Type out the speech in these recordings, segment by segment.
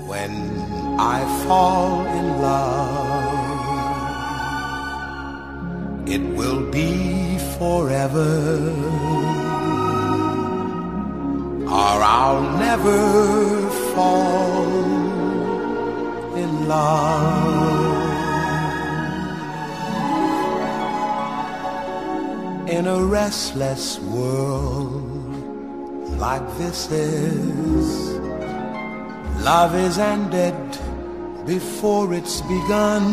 when I fall in love, it will be forever, or I'll never fall in love. In a restless world like this is, love is ended before it's begun,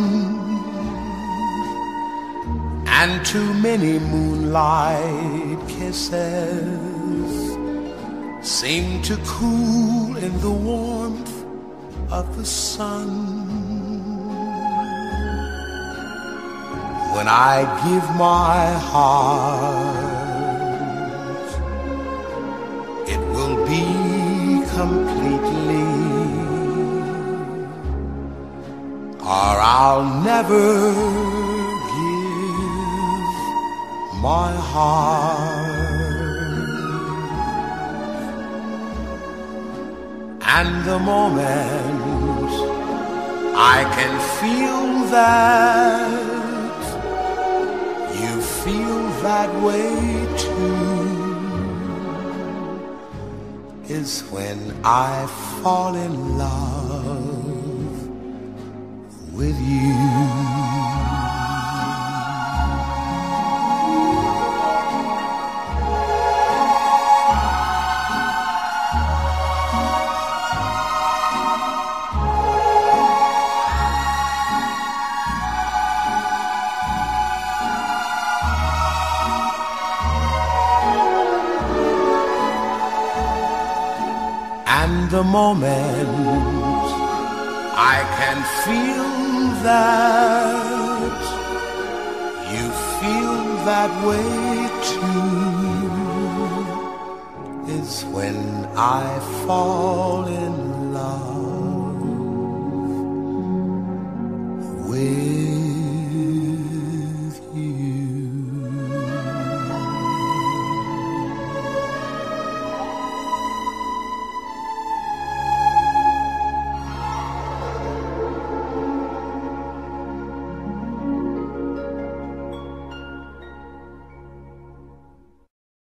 and too many moonlight kisses seem to cool in the warmth of the sun. When I give my heart, it will be completely, or I'll never give my heart. And the moment I can feel that you feel that way too is when I fall in love with you. And the moment I can feel that you feel that way too is when I fall in love.